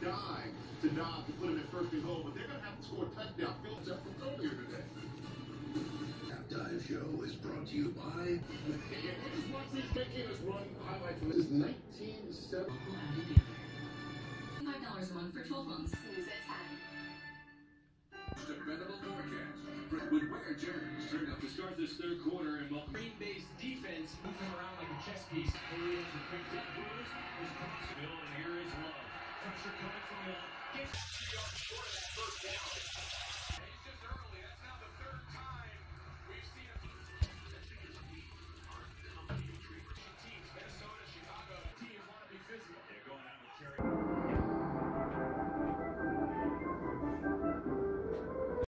dime to Dobbs to put him at first and goal, but they're going to have to score a touchdown. Phillips up from earlier today. Halftime show is brought to you by. And we'll just watch these making us run highlights from this 1970. $5 a month for 12 months. News at 10. Dependable forecast. With Ware Jones turned up to start this third quarter and Green Bay's defense moving around like a chess piece. Williams and picked up Bruce. Is Bill, and here is Love. Pressure coming from Love. Gets 3 yards short of that first down.